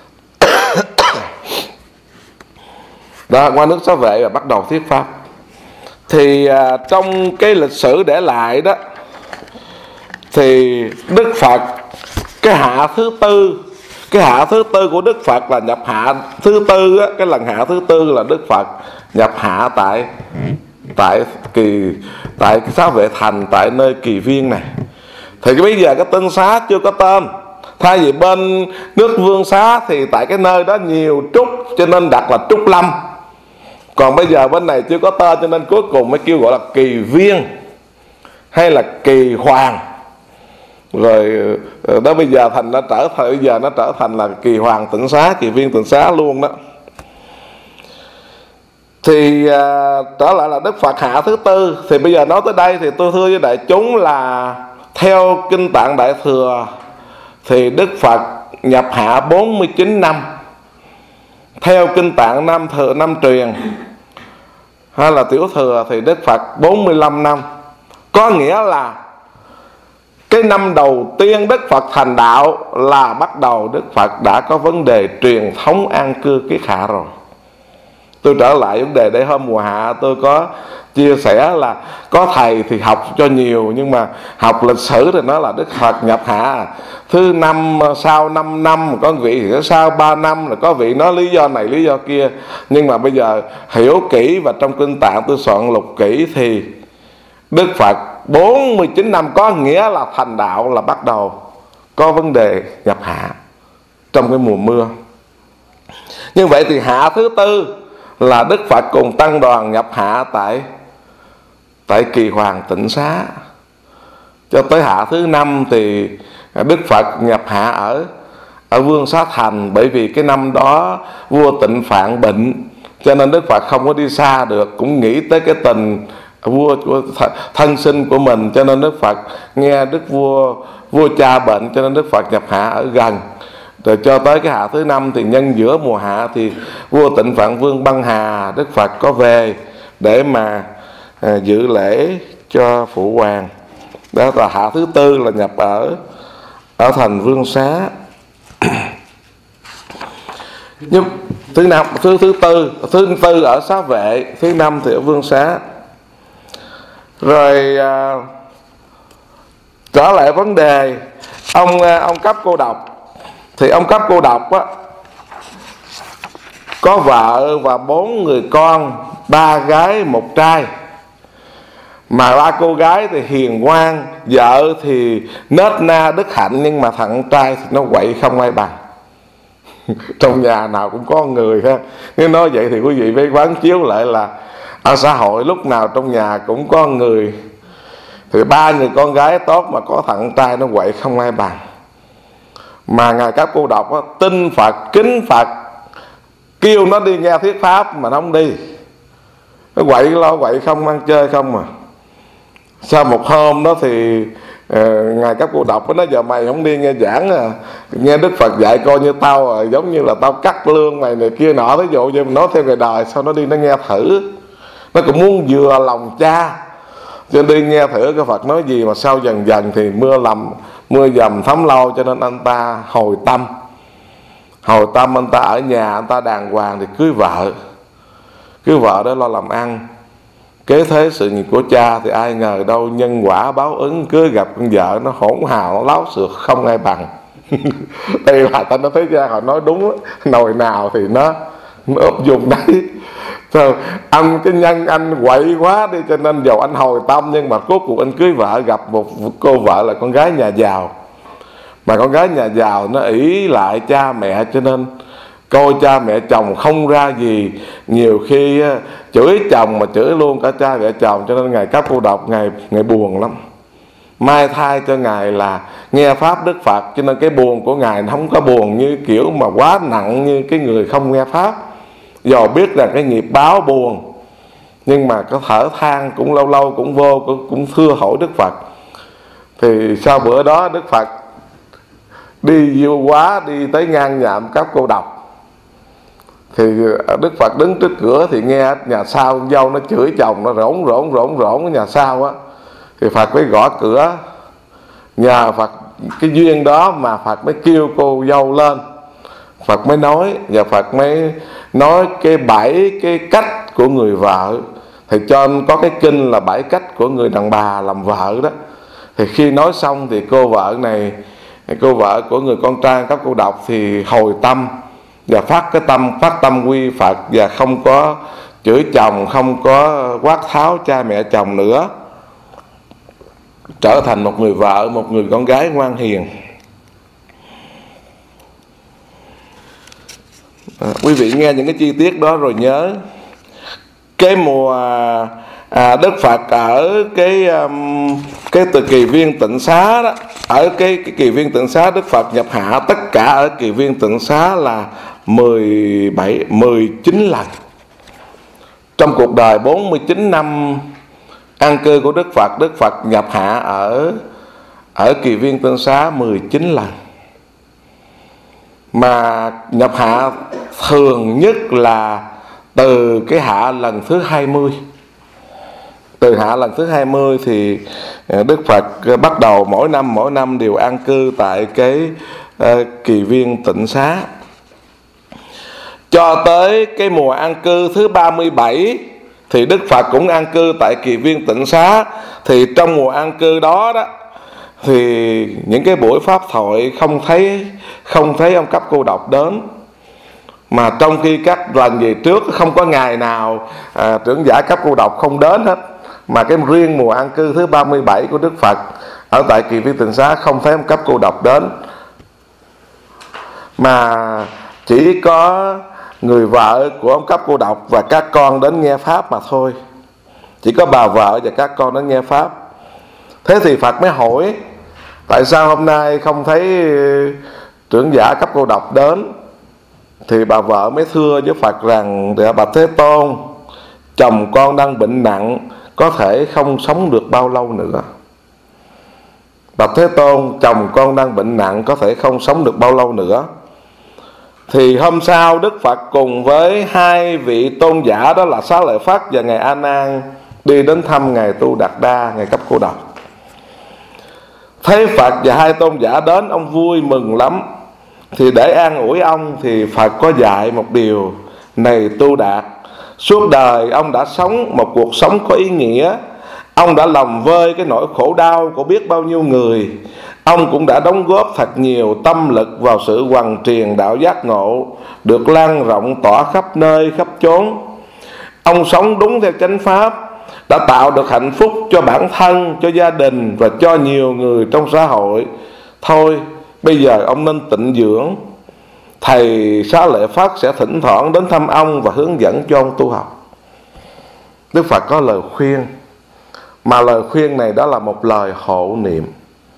Đó, qua nước Xá Vệ và bắt đầu thuyết pháp. Thì trong cái lịch sử để lại đó, thì Đức Phật cái hạ thứ tư của Đức Phật là nhập hạ thứ tư á, cái lần hạ thứ tư là Đức Phật nhập hạ tại Xá Vệ Thành, tại nơi Kỳ Viên này. Thì bây giờ cái tinh xá chưa có tên, thay vì bên nước Vương Xá thì tại cái nơi đó nhiều trúc cho nên đặt là Trúc Lâm, còn bây giờ bên này chưa có tên cho nên cuối cùng mới kêu gọi là Kỳ Viên hay là Kỳ Hoàng. Rồi đó bây giờ nó trở thành là Kỳ Hoàng Tịnh Xá, Kỳ Viên Tịnh Xá luôn đó. Thì trở lại là Đức Phật hạ thứ tư. Thì bây giờ nói tới đây thì tôi thưa với đại chúng là theo Kinh Tạng Đại Thừa thì Đức Phật nhập hạ 49 năm. Theo Kinh Tạng Nam Truyền hay là Tiểu Thừa thì Đức Phật 45 năm. Có nghĩa là cái năm đầu tiên Đức Phật thành đạo là bắt đầu Đức Phật đã có vấn đề truyền thống an cư kiết hạ rồi. Tôi trở lại vấn đề để hôm mùa hạ tôi có chia sẻ là có thầy thì học cho nhiều, nhưng mà học lịch sử thì nói là Đức Phật nhập hạ thứ năm sau 5 năm, có vị thì sau 3 năm, rồi có vị nói lý do này lý do kia. Nhưng mà bây giờ hiểu kỹ và trong Kinh Tạng tôi soạn lục kỹ thì Đức Phật 49 năm có nghĩa là thành đạo là bắt đầu có vấn đề nhập hạ trong cái mùa mưa. Như vậy thì hạ thứ tư là Đức Phật cùng tăng đoàn nhập hạ tại Kỳ Hoàng Tịnh Xá. Cho tới hạ thứ năm thì Đức Phật nhập hạ ở Vương Xá Thành, bởi vì cái năm đó vua Tịnh Phạn bệnh, cho nên Đức Phật không có đi xa được, cũng nghĩ tới cái tình vua thân sinh của mình, cho nên Đức Phật nghe Đức vua vua cha bệnh cho nên Đức Phật nhập hạ ở gần. Rồi cho tới cái hạ thứ 5 thì nhân giữa mùa hạ thì vua Tịnh Phạn Vương băng hà, Đức Phật có về để mà dự lễ cho phụ hoàng. Đó là hạ thứ 4 là nhập ở thành Vương Xá. Nhưng thứ tư ở Xá Vệ, thứ 5 thì ở Vương Xá. Rồi trở lại vấn đề ông Cấp Cô Độc, thì ông Cấp Cô Độc á, có vợ và 4 người con, 3 gái 1 trai. Mà 3 cô gái thì hiền ngoan, vợ thì nết na đức hạnh, nhưng mà thằng trai thì nó quậy không ai bằng. Trong nhà nào cũng có người ha. Nếu nói vậy thì quý vị phải quán chiếu lại là ở xã hội lúc nào trong nhà cũng có người. Thì 3 người con gái tốt mà có thằng trai nó quậy không ai bằng. Mà Ngài Cấp Cô Độc á, tin Phật, kính Phật, kêu nó đi nghe thuyết pháp mà nó không đi. Nó quậy lo quậy không, ăn chơi không mà. Sau một hôm đó thì Ngài Cấp Cô Độc nói giờ mày không đi nghe giảng nghe Đức Phật dạy coi như tao giống như là tao cắt lương mày này kia nọ. Thí dụ như nói theo người đời, sau nó đi nó nghe thử. Nó cũng muốn vừa lòng cha, cho nên đi nghe thử cái Phật nói gì. Mà sau dần dần thì mưa dầm thấm lâu, cho nên anh ta hồi tâm. Anh ta ở nhà, anh ta đàng hoàng thì cưới vợ đó lo làm ăn, kế thế sự nghiệp của cha. Thì ai ngờ đâu nhân quả báo ứng, cứ gặp con vợ nó hỗn hào, nó láo xược không ai bằng. Đây là ta nói thế gian họ nói đúng đó. Nồi nào thì nó úp dùng đấy. Rồi, cái nhân anh quậy quá đi, cho nên dầu anh hồi tâm, nhưng mà cuối cùng anh cưới vợ, gặp một cô vợ là con gái nhà giàu. Mà con gái nhà giàu nó ỷ lại cha mẹ, cho nên coi cha mẹ chồng không ra gì. Nhiều khi chửi chồng mà chửi luôn cả cha mẹ chồng. Cho nên Ngài Cấp Cô Độc Ngài buồn lắm. Mai thai cho Ngài là nghe pháp Đức Phật, cho nên cái buồn của Ngài nó không có buồn như kiểu mà quá nặng như cái người không nghe pháp. Dò biết là cái nghiệp báo buồn, nhưng mà có thở than, cũng lâu lâu cũng vô cũng thưa hỏi Đức Phật. Thì sau bữa đó Đức Phật đi vô quá, đi tới ngang nhà Cấp Cô Độc. Thì Đức Phật đứng trước cửa thì nghe nhà sau con dâu nó chửi chồng nó rỗn ở nhà sau á. Thì Phật mới gõ cửa. Nhờ Phật cái duyên đó mà Phật mới kêu cô dâu lên. Phật mới nói, và Phật mới nói cái 7 cái cách của người vợ. Thì cho nên có cái kinh là 7 cách của người đàn bà làm vợ đó. Thì khi nói xong thì cô vợ của người con trai Cấp Cô Độc thì hồi tâm và phát tâm quy Phật, và không có chửi chồng, không có quát tháo cha mẹ chồng nữa, trở thành một người vợ, một người con gái ngoan hiền. Quý vị nghe những cái chi tiết đó rồi nhớ cái mùa Đức Phật ở cái từ kỳ viên Tịnh Xá đó, ở cái kỳ viên Tịnh Xá Đức Phật nhập hạ tất cả ở kỳ viên Tịnh Xá là 19 lần. Trong cuộc đời 49 năm an cư của Đức Phật nhập hạ ở kỳ viên Tịnh Xá 19 lần. Mà nhập hạ thường nhất là từ cái hạ lần thứ 20. Từ hạ lần thứ 20 thì Đức Phật bắt đầu mỗi năm đều an cư tại cái kỳ viên Tịnh Xá. Cho tới cái mùa an cư thứ 37 thì Đức Phật cũng an cư tại kỳ viên Tịnh Xá. Thì trong mùa an cư đó thì những cái buổi pháp thoại không thấy ông Cấp Cô Độc đến. Mà trong khi các lần về trước không có ngày nào trưởng giả Cấp Cô Độc không đến hết. Mà cái riêng mùa an cư thứ 37 của Đức Phật ở tại kỳ viên Tịnh Xá không thấy ông Cấp Cô Độc đến, mà chỉ có người vợ của ông Cấp Cô Độc và các con đến nghe pháp mà thôi. Chỉ có bà vợ và các con đến nghe pháp. Thế thì Phật mới hỏi tại sao hôm nay không thấy trưởng giả Cấp Cô Độc đến. Thì bà vợ mới thưa với Phật rằng: bạch Thế Tôn, chồng con đang bệnh nặng, có thể không sống được bao lâu nữa. Bạch Thế Tôn, chồng con đang bệnh nặng, có thể không sống được bao lâu nữa. Thì hôm sau Đức Phật cùng với hai vị tôn giả, đó là Xá Lợi Phất và Ngài A Nan, đi đến thăm Ngài Tu Đạt Đa, Ngài Cấp Cô Độc. Thấy Phật và hai tôn giả đến, ông vui mừng lắm. Thì để an ủi ông thì Phật có dạy một điều: này Tu Đạt, suốt đời ông đã sống một cuộc sống có ý nghĩa. Ông đã lòng vơi cái nỗi khổ đau của biết bao nhiêu người. Ông cũng đã đóng góp thật nhiều tâm lực vào sự hoằng truyền đạo giác ngộ, được lan rộng tỏa khắp nơi khắp chốn. Ông sống đúng theo chánh pháp, đã tạo được hạnh phúc cho bản thân, cho gia đình và cho nhiều người trong xã hội. Thôi bây giờ ông nên tịnh dưỡng. Thầy Xá Lợi Phất sẽ thỉnh thoảng đến thăm ông và hướng dẫn cho ông tu học. Đức Phật có lời khuyên, mà lời khuyên này đó là một lời hộ niệm.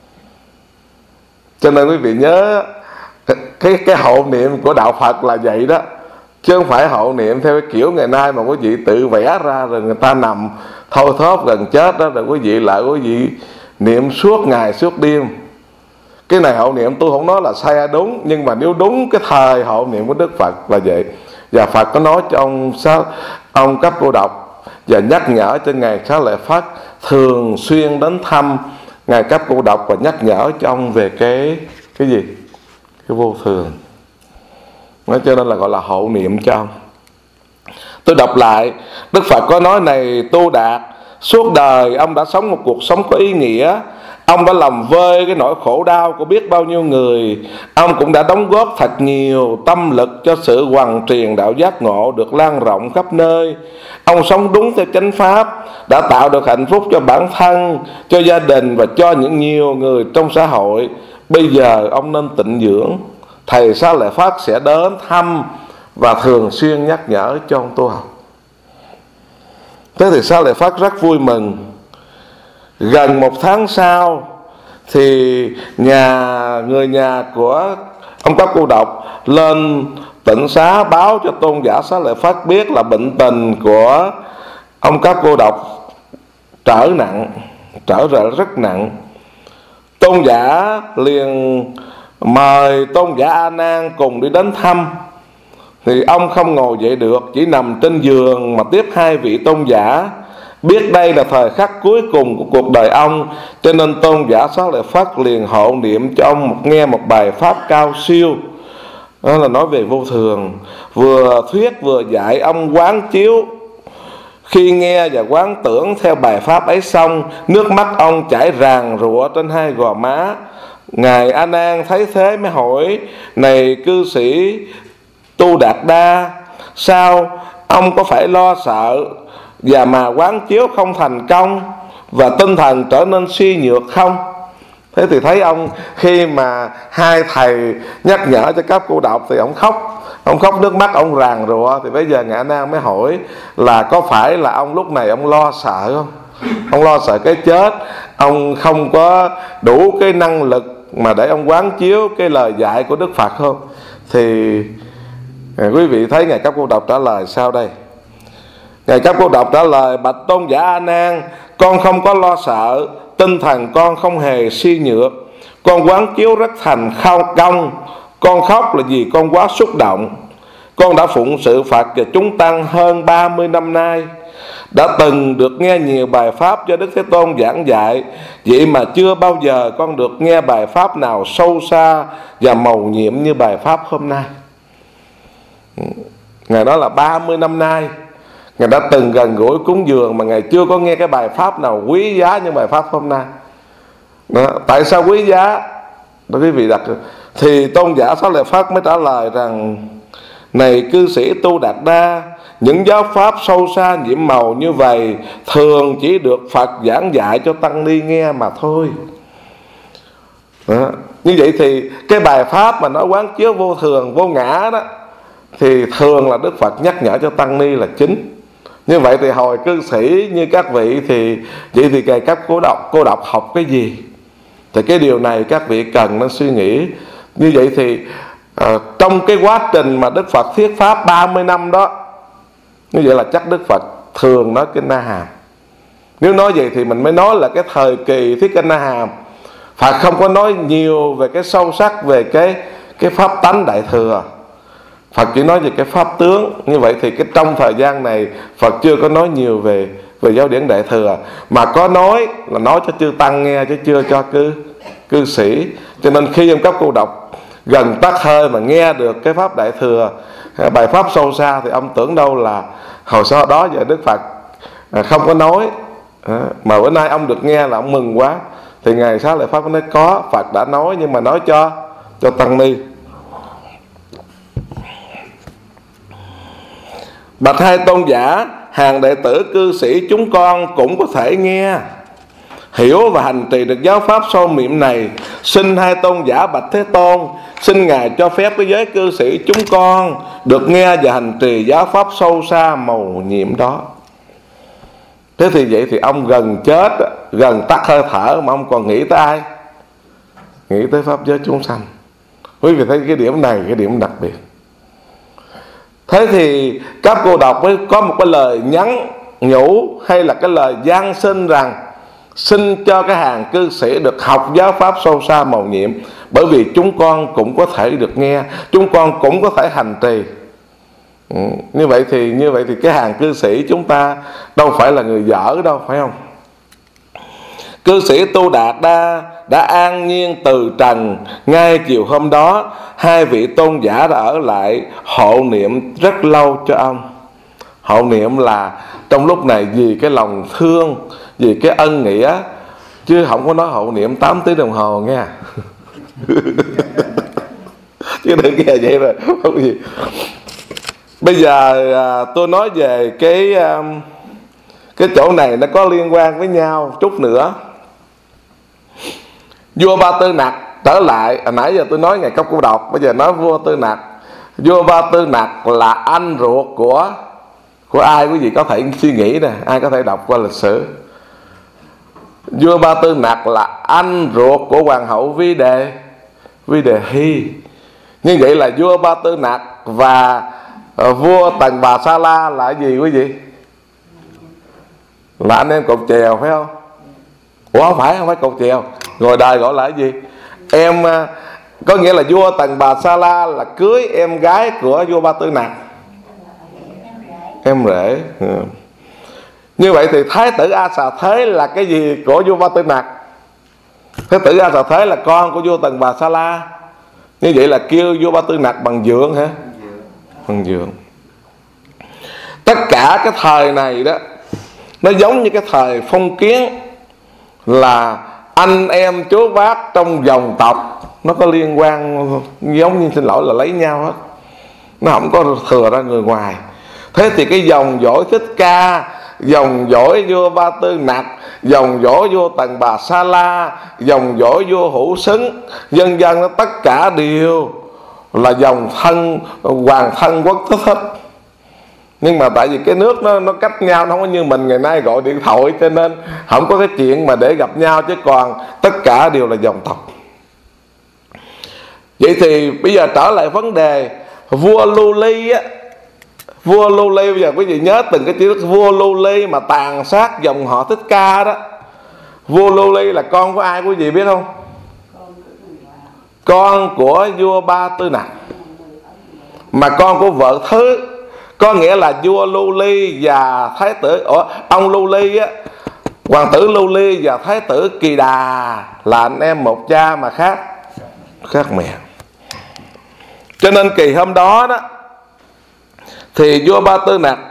Cho nên quý vị nhớ, cái hộ niệm của đạo Phật là vậy đó, chứ không phải hộ niệm theo cái kiểu ngày nay mà quý vị tự vẽ ra rồi người ta nằm thoi thóp gần chết đó, rồi quý vị lại quý vị niệm suốt ngày suốt đêm. Cái này hộ niệm tôi không nói là sai hay đúng, nhưng mà nếu đúng cái thời hộ niệm của Đức Phật là vậy. Và Phật có nói cho ông Cấp Cô Độc và nhắc nhở cho Ngài Xá Lợi Phất thường xuyên đến thăm Ngài Cấp Cô Độc và nhắc nhở cho ông về cái gì? Cái vô thường. Nói cho nên là gọi là hộ niệm cho ông. Tôi đọc lại, Đức Phật có nói: này Tu Đạt, suốt đời ông đã sống một cuộc sống có ý nghĩa. Ông đã làm vơi cái nỗi khổ đau của biết bao nhiêu người. Ông cũng đã đóng góp thật nhiều tâm lực cho sự hoằng truyền đạo giác ngộ, được lan rộng khắp nơi. Ông sống đúng theo chánh pháp, đã tạo được hạnh phúc cho bản thân, cho gia đình và cho những nhiều người trong xã hội. Bây giờ ông nên tịnh dưỡng. Thầy Xá Lợi Phất sẽ đến thăm và thường xuyên nhắc nhở cho ông tu học. Thế thì Xá Lợi Phất rất vui mừng. Gần một tháng sau thì người nhà của ông Cấp Cô Độc lên Tịnh Xá báo cho tôn giả Xá Lợi Phất biết là bệnh tình của ông Cấp Cô Độc trở rất nặng. Tôn giả liền mời tôn giả A Nan cùng đi đến thăm. Thì ông không ngồi dậy được, chỉ nằm trên giường mà tiếp hai vị tôn giả. Biết đây là thời khắc cuối cùng của cuộc đời ông, cho nên tôn giả Xá Lợi Phất liền hộ niệm cho ông nghe một bài pháp cao siêu. Đó là nói về vô thường. Vừa thuyết vừa dạy ông quán chiếu. Khi nghe và quán tưởng theo bài pháp ấy xong, nước mắt ông chảy ràn rụa trên hai gò má. Ngài A Nan thấy thế mới hỏi: này cư sĩ Tu Đạt Đa, sao ông có phải lo sợ và mà quán chiếu không thành công và tinh thần trở nên suy nhược không? Thế thì thấy ông khi mà hai thầy nhắc nhở cho Cấp Cô Độc thì ông khóc nước mắt ông ràn rụa. Thì bây giờ Ngài A Nan mới hỏi là có phải là ông lúc này ông lo sợ không? Ông lo sợ cái chết, ông không có đủ cái năng lực mà để ông quán chiếu cái lời dạy của Đức Phật không? Thì quý vị thấy Ngài Cấp Cô Độc trả lời sau đây. Ngài Cấp Cô Độc trả lời: bạch tôn giả A Nan, con không có lo sợ, tinh thần con không hề suy nhược, con quán chiếu rất thành công. Con khóc là vì con quá xúc động. Con đã phụng sự Phật và chúng tăng hơn 30 năm nay, đã từng được nghe nhiều bài pháp do Đức Thế Tôn giảng dạy. Vậy mà chưa bao giờ con được nghe bài pháp nào sâu xa và mầu nhiệm như bài pháp hôm nay. Ngài nói là 30 năm nay Ngài đã từng gần gũi cúng dường mà Ngài chưa có nghe cái bài pháp nào quý giá như bài pháp hôm nay. Đó. Tại sao quý giá? Đó, quý vị đặt. Thì tôn giả Xá Lợi Phất mới trả lời rằng: này cư sĩ Tu Đạt Đa, những giáo pháp sâu xa nhiệm màu như vậy thường chỉ được Phật giảng dạy cho tăng ni nghe mà thôi. Đó. Như vậy thì cái bài pháp mà nó quán chiếu vô thường vô ngã đó thì thường là Đức Phật nhắc nhở cho tăng ni là chính. Như vậy thì hồi cư sĩ như các vị thì vậy thì Ngài Cấp Cô Độc học cái gì? Thì cái điều này các vị cần nên suy nghĩ. Như vậy thì trong cái quá trình mà Đức Phật thuyết pháp 30 năm đó, như vậy là chắc Đức Phật thường nói Kinh Na Hàm. Nếu nói vậy thì mình mới nói là cái thời kỳ thuyết Kinh Na Hàm Phật không có nói nhiều về cái sâu sắc về cái pháp tánh Đại Thừa. Phật chỉ nói về cái pháp tướng. Như vậy thì trong thời gian này Phật chưa có nói nhiều về giáo điển Đại Thừa, mà có nói là nói cho chư tăng nghe chứ chưa cho cư sĩ. Cho nên khi ông Cấp Cô Độc gần tắt hơi mà nghe được cái pháp Đại Thừa, bài pháp sâu xa, thì ông tưởng đâu là hồi sau đó giờ Đức Phật không có nói, mà bữa nay ông được nghe là ông mừng quá. Thì ngày sau lại pháp nói có, Phật đã nói nhưng mà nói cho tăng ni. Bạch hai tôn giả, hàng đệ tử cư sĩ chúng con cũng có thể nghe, hiểu và hành trì được giáo pháp sâu nhiệm này. Xin hai tôn giả bạch Thế Tôn, xin Ngài cho phép cái giới cư sĩ chúng con được nghe và hành trì giáo pháp sâu xa màu nhiệm đó. Thế thì vậy thì ông gần chết, gần tắt hơi thở mà ông còn nghĩ tới ai? Nghĩ tới pháp giới chúng sanh. Quý vị thấy cái điểm này, cái điểm đặc biệt. Thế thì Cấp Cô Độc mới có một cái lời nhắn nhủ hay là cái lời gian sinh rằng xin cho cái hàng cư sĩ được học giáo pháp sâu xa màu nhiệm, bởi vì chúng con cũng có thể được nghe, chúng con cũng có thể hành trì. Như vậy thì cái hàng cư sĩ chúng ta đâu phải là người dở đâu, phải không? Cư sĩ Tu Đạt đã an nhiên từ trần. Ngay chiều hôm đó, hai vị tôn giả đã ở lại hộ niệm rất lâu cho ông. Hộ niệm là trong lúc này vì cái lòng thương, vì cái ân nghĩa, chứ không có nói hộ niệm 8 tiếng đồng hồ nghe. Chứ đừng nghe vậy rồi không gì. Bây giờ tôi nói về cái chỗ này nó có liên quan với nhau chút nữa. Vua Ba Tư Nặc trở lại, nãy giờ tôi nói ngày Cấp Cô Độc, bây giờ nói vua Tư Nặc. Vua Ba Tư Nặc là anh ruột của ai? Quý vị có thể suy nghĩ nè, ai có thể đọc qua lịch sử. Vua Ba Tư Nặc là anh ruột của hoàng hậu Vi Đề Hy. Như vậy là vua Ba Tư Nặc và vua Tần Bà Sa La là gì quý vị? Là anh em cột chèo phải không? Ủa không phải cột chèo. Ngồi đời gọi là cái gì? Em, có nghĩa là vua Tần Bà Sa La là cưới em gái của vua Ba Tư Nặc, em rể. Như vậy thì Thái tử A Xà Thế là cái gì của vua Ba Tư Nặc? Thái tử A Xà Thế là con của vua Tần Bà Sa La. Như vậy là kêu vua Ba Tư Nặc bằng dượng hả? Bằng dượng. Tất cả cái thời này đó, nó giống như cái thời phong kiến, là anh em chú bác trong dòng tộc nó có liên quan, giống như xin lỗi là lấy nhau hết, nó không có thừa ra người ngoài. Thế thì cái dòng dõi Thích Ca, dòng dõi vua Ba Tư Nặc, dòng dõi vua Tần Bà Sa La, dòng dõi vua Hữu Xứng, dân dân nó tất cả đều là dòng thân hoàng thân quốc thích hết. Nhưng mà tại vì cái nước nó cách nhau, nó không có như mình ngày nay gọi điện thoại, cho nên không có cái chuyện mà để gặp nhau, chứ còn tất cả đều là dòng tộc. Vậy thì bây giờ trở lại vấn đề vua Lưu Ly á. Vua Lưu Ly, bây giờ quý vị nhớ từng cái chữ vua Lưu Ly mà tàn sát dòng họ Thích Ca đó. Vua Lưu Ly là con của ai quý vị biết không? Con của vua Ba Tư Nặc, mà con của vợ Thứ. Có nghĩa là vua Lưu Ly và thái tử, ông Lưu Ly á, hoàng tử Lưu Ly và thái tử Kỳ Đà là anh em một cha mà khác mẹ. Cho nên kỳ hôm đó đó thì vua Ba Tư Nặc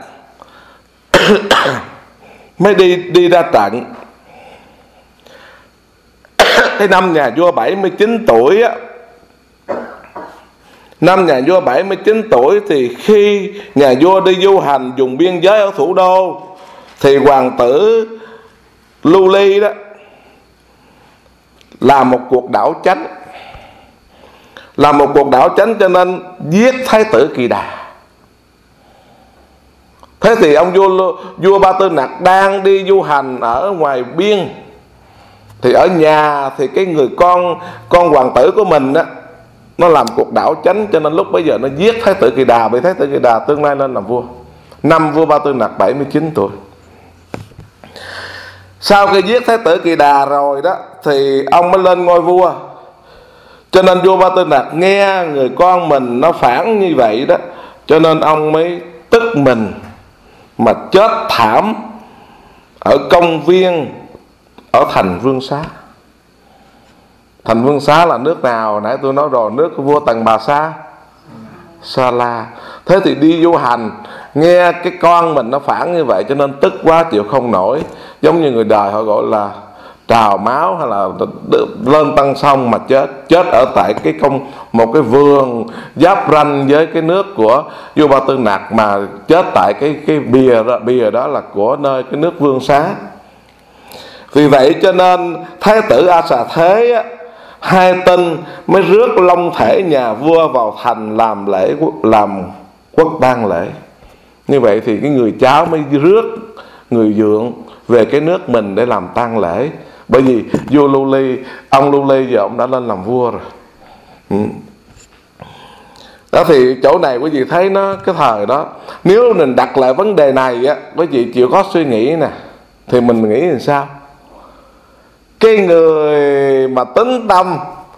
mới đi ra trận. Cái năm nhà vua 79 tuổi á, năm nhà vua 79 tuổi thì khi nhà vua đi du hành vùng biên giới ở thủ đô, thì hoàng tử Lưu Ly đó làm một cuộc đảo chánh. Làm một cuộc đảo chánh cho nên giết thái tử Kỳ Đà. Thế thì ông vua Ba Tư Nặc đang đi du hành ở ngoài biên, thì ở nhà thì cái người con hoàng tử của mình đó, nó làm cuộc đảo chánh, cho nên lúc bấy giờ nó giết thái tử Kỳ Đà, bị thái tử Kỳ Đà tương lai lên làm vua. Năm vua Ba Tư Nặc 79 tuổi. Sau khi giết Thái tử Kỳ Đà rồi đó thì ông mới lên ngôi vua. Cho nên vua Ba Tư Nặc nghe người con mình nó phản như vậy đó, cho nên ông mới tức mình mà chết thảm ở công viên ở thành Vương Xá. Thành Vương Xá là nước nào? Nãy tôi nói rồi, nước của vua Tần Bà Sa La. Thế thì đi du hành, nghe cái con mình nó phản như vậy cho nên tức quá chịu không nổi. Giống như người đời họ gọi là trào máu, hay là lên tăng sông mà chết ở tại một cái vườn giáp ranh với cái nước của vua Ba Tư Nặc, mà chết tại cái bìa đó là của nơi cái nước Vương Xá. Vì vậy cho nên Thái tử A Xà Thế á, hai tên mới rước long thể nhà vua vào thành làm quốc tang lễ. Như vậy thì cái người cháu mới rước người dượng về cái nước mình để làm tang lễ. Bởi vì vua Lưu Ly, ông Lưu Ly giờ ông đã lên làm vua rồi. Đó thì chỗ này quý vị thấy nó, cái thời đó nếu mình đặt lại vấn đề này á, quý vị chịu có suy nghĩ nè, thì mình nghĩ làm sao? Cái người mà tín tâm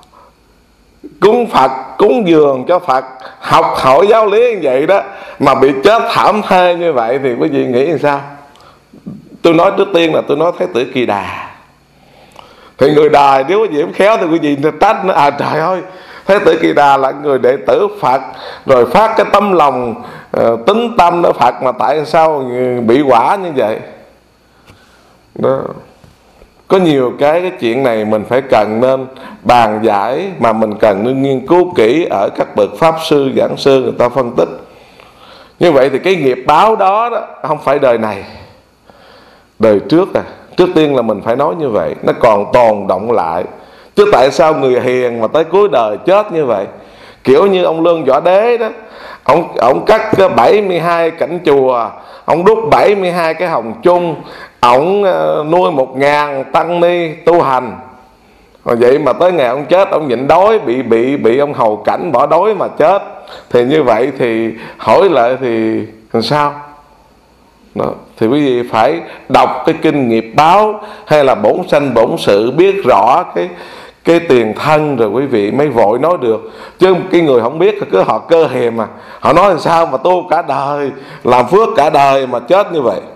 cúng Phật, cúng dường cho Phật, học hỏi giáo lý như vậy đó, mà bị chết thảm thê như vậy thì quý vị nghĩ làm sao? Tôi nói trước tiên là tôi nói Thái tử Kỳ Đà. Thì người đời nếu quý vị không khéo thì quý vị trách nó, trời ơi, Thái tử Kỳ Đà là người đệ tử Phật, rồi phát cái tấm lòng tín tâm ở Phật, mà tại sao bị quả như vậy đó. Có nhiều cái chuyện này mình phải cần nên bàn giải, mà mình cần nên nghiên cứu kỹ ở các bậc pháp sư, giảng sư người ta phân tích. Như vậy thì cái nghiệp báo đó không phải đời này, đời trước Trước tiên là mình phải nói như vậy, nó còn tồn động lại. Chứ tại sao người hiền mà tới cuối đời chết như vậy? Kiểu như ông Lương Võ Đế đó, ông cắt 72 cảnh chùa, ông đúc 72 cái hồng chung, ông nuôi 1000 tăng ni tu hành. Rồi vậy mà tới ngày ông chết, ông nhịn đói, bị ông hầu cảnh bỏ đói mà chết. Thì như vậy thì hỏi lại thì làm sao? Đó. Thì quý vị phải đọc cái kinh nghiệp báo hay là bổn sanh bổn sự, biết rõ cái tiền thân rồi quý vị mới vội nói được. Chứ cái người không biết cứ họ cơ hèm mà họ nói làm sao mà tu cả đời, làm phước cả đời mà chết như vậy.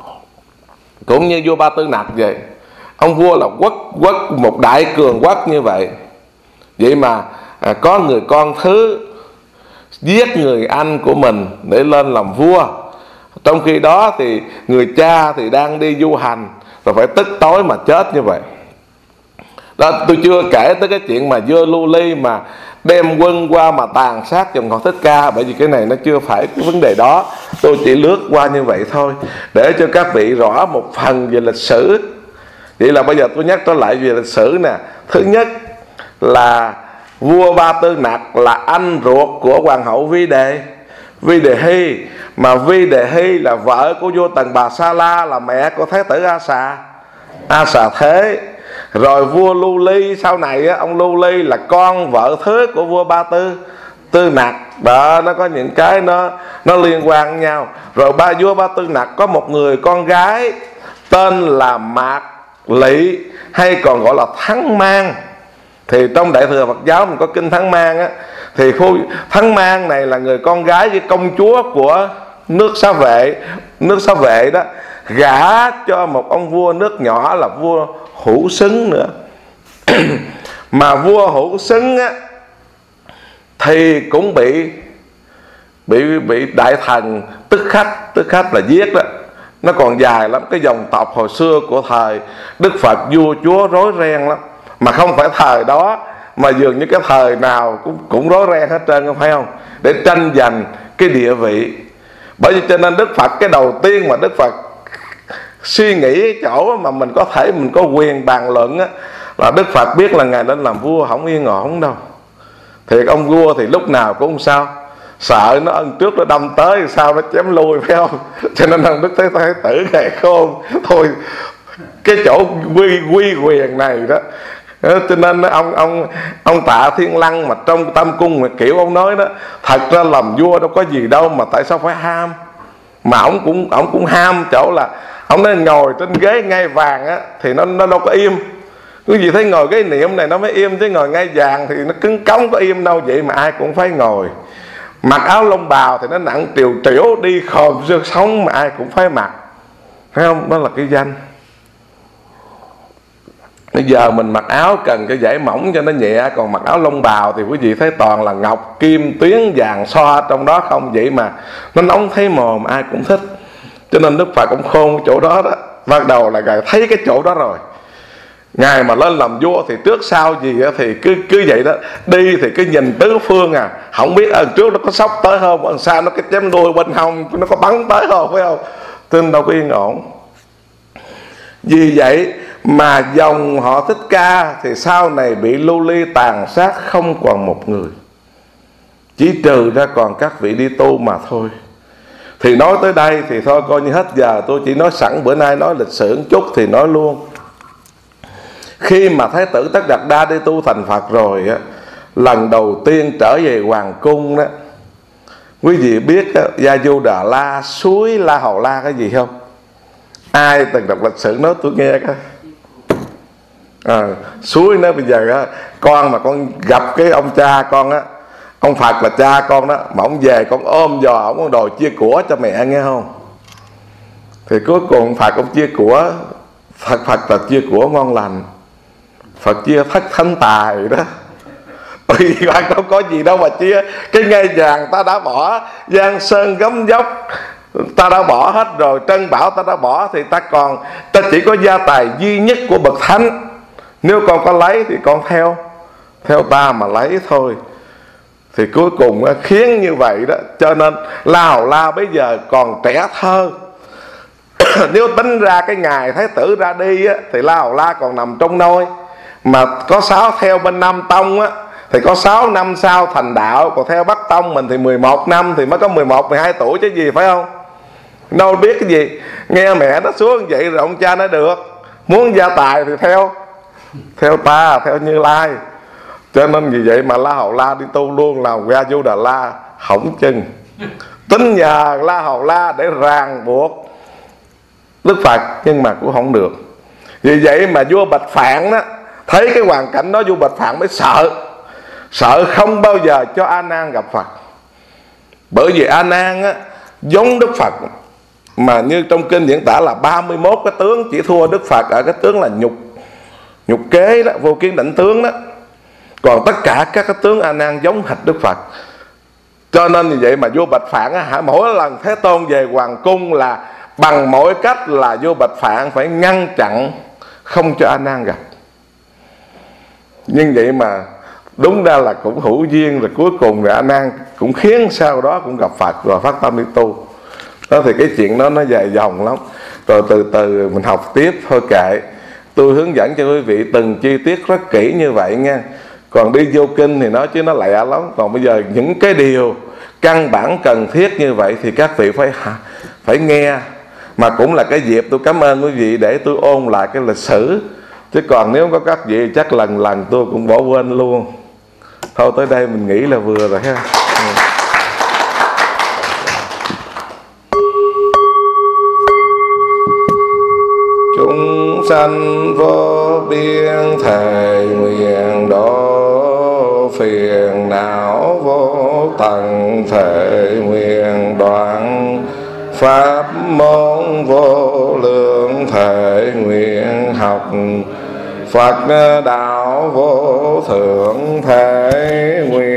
Cũng như vua Ba Tư Nặc vậy, ông vua là quốc một đại cường quốc như vậy, vậy mà có người con thứ giết người anh của mình để lên làm vua. Trong khi đó thì người cha thì đang đi du hành, rồi phải tức tối mà chết như vậy. Đó, tôi chưa kể tới cái chuyện mà vua Lưu Ly mà đem quân qua mà tàn sát dòng họ Thích Ca, bởi vì cái này nó chưa phải cái vấn đề đó. Tôi chỉ lướt qua như vậy thôi, để cho các vị rõ một phần về lịch sử. Vậy là bây giờ tôi nhắc trở lại về lịch sử nè. Thứ nhất là vua Ba Tư Nặc là anh ruột của hoàng hậu Vi Đề Hy, mà Vi Đề Hy là vợ của vua Tần Bà Sa La, là mẹ của Thái tử A Xà Thế. Rồi vua Lưu Ly sau này á, ông Lưu Ly là con vợ thứ của vua Ba Tư Nặc. Đó, nó có những cái nó liên quan với nhau. Rồi vua Ba Tư Nặc có một người con gái tên là Mạc Lị, hay còn gọi là Thắng Mang. Thì trong Đại thừa Phật giáo mình có kinh Thắng Mang á, thì Thắng Mang này là người con gái với công chúa của nước Xá Vệ đó, gả cho một ông vua nước nhỏ là vua Hữu Xứng nữa. Mà vua Hữu Xứng á thì cũng bị đại thần tức khách là giết đó. Nó còn dài lắm, cái dòng tộc hồi xưa của thời Đức Phật vua chúa rối ren lắm. Mà không phải thời đó, mà dường như cái thời nào cũng rối ren hết trơn, phải không? Để tranh giành cái địa vị. Bởi vì cho nên Đức Phật, cái đầu tiên mà Đức Phật suy nghĩ chỗ mà mình có quyền bàn luận á, là Đức Phật biết là Ngài lên làm vua không yên ổn đâu. Thiệt, ông vua thì lúc nào cũng không sao, sợ nó ân trước nó đâm tới sao nó chém lui, phải không? Cho nên ông Đức Thái Tử Ngài khôn thôi, cái chỗ quy quyền này đó. Cho nên ông Tạ Thiên Lăng mà trong Tam Cung mà kiểu ông nói đó, thật ra làm vua đâu có gì đâu, mà tại sao phải ham? Mà ông cũng ham chỗ là Ông nên ngồi trên ghế ngai vàng á thì nó đâu có im. Quý vị thấy ngồi ghế niệm này nó mới im, chứ ngồi ngai vàng thì nó cứng cống có im đâu. Vậy mà ai cũng phải ngồi. Mặc áo lông bào thì nó nặng triều triểu, đi khòm xương sống mà ai cũng phải mặc. Thấy không? Đó là cái danh. Bây giờ mình mặc áo cần cái dải mỏng cho nó nhẹ, còn mặc áo lông bào thì quý vị thấy toàn là ngọc kim tuyến vàng xoa trong đó không. Vậy mà nó nóng thấy mồm, ai cũng thích. Cho nên Đức Phật cũng khôn cái chỗ đó đó. Bắt đầu là Ngài thấy cái chỗ đó rồi. Ngài mà lên làm vua thì trước sau gì thì cứ vậy đó. Đi thì cứ nhìn tứ phương à, không biết ở trước nó có sóc tới không, ở sau nó cái chém đuôi bên hông nó có bắn tới không, phải không? Tin đâu có yên ổn. Vì vậy mà dòng họ Thích Ca thì sau này bị lưu ly tàn sát không còn một người, chỉ trừ ra còn các vị đi tu mà thôi. Thì nói tới đây thì thôi coi như hết giờ. Tôi chỉ nói sẵn, bữa nay nói lịch sử một chút thì nói luôn. Khi mà Thái tử Tất Đạt Đa đi tu thành Phật rồi á, lần đầu tiên trở về hoàng cung đó, quý vị biết Gia Du Đà La, suối La Hầu La cái gì không? Ai từng đọc lịch sử nói tôi nghe coi. Suối nó bây giờ á, con mà con gặp cái ông cha con á, ông Phật là cha con đó, mà ông về con ôm giò ông con đòi chia của cho mẹ, nghe không? Thì cuối cùng Phật ông chia của, Phật là chia của ngon lành, Phật chia thất thánh tài đó. Bởi vì bạn không có gì đâu mà chia. Cái ngai vàng ta đã bỏ, giang sơn gấm dốc ta đã bỏ hết rồi, trân bảo ta đã bỏ, thì ta chỉ có gia tài duy nhất của bậc thánh. Nếu con có lấy thì con theo ta mà lấy thôi. Thì cuối cùng khiến như vậy đó. Cho nên La Hầu La bây giờ còn trẻ thơ. Nếu tính ra cái ngày Thái tử ra đi á, thì La Hầu La còn nằm trong nôi. Mà có 6 theo bên Nam Tông á, thì có 6 năm sau thành đạo. Còn theo Bắc Tông mình thì 11 năm, thì mới có 11, 12 tuổi chứ gì, phải không? Đâu biết cái gì. Nghe mẹ nó xuống vậy rồi ông cha nói được, muốn gia tài thì theo ta, theo Như Lai. Cho nên vì vậy mà La Hầu La đi tu luôn là Gia Du Đà La hỏng chân. Tính nhờ La Hầu La để ràng buộc Đức Phật, nhưng mà cũng không được. Vì vậy mà vua Bạch Phạn đó, thấy cái hoàn cảnh đó vua Bạch Phạn mới sợ không bao giờ cho A Nan gặp Phật. Bởi vì A Nan á, giống Đức Phật, mà như trong kinh diễn tả là 31 cái tướng, chỉ thua Đức Phật ở cái tướng là nhục kế đó, vô kiến đảnh tướng đó. Còn tất cả các cái tướng A Nan giống hệt Đức Phật. Cho nên như vậy mà vua Bạch Phạn á, mỗi lần Thế Tôn về hoàng cung là bằng mọi cách là vua Bạch Phạn phải ngăn chặn không cho A Nan gặp. Nhưng vậy mà đúng ra là cũng hữu duyên, rồi cuối cùng thì A Nan cũng khiến sau đó cũng gặp Phật rồi phát tâm đi tu. Đó thì cái chuyện đó nó dài dòng lắm. Rồi từ từ mình học tiếp thôi kệ. Tôi hướng dẫn cho quý vị từng chi tiết rất kỹ như vậy nha. Còn đi vô kinh thì nói chứ nó lẹ lắm. Còn bây giờ những cái điều căn bản cần thiết như vậy thì các vị phải nghe. Mà cũng là cái dịp tôi cảm ơn quý vị để tôi ôn lại cái lịch sử. Chứ còn nếu có các vị chắc lần tôi cũng bỏ quên luôn. Thôi tới đây mình nghĩ là vừa rồi ha. Chúng sanh vô biên thề nguyện độ, phiền não vô tận thề nguyện đoạn, pháp môn vô lượng thề nguyện học, Phật đạo vô thượng thề nguyện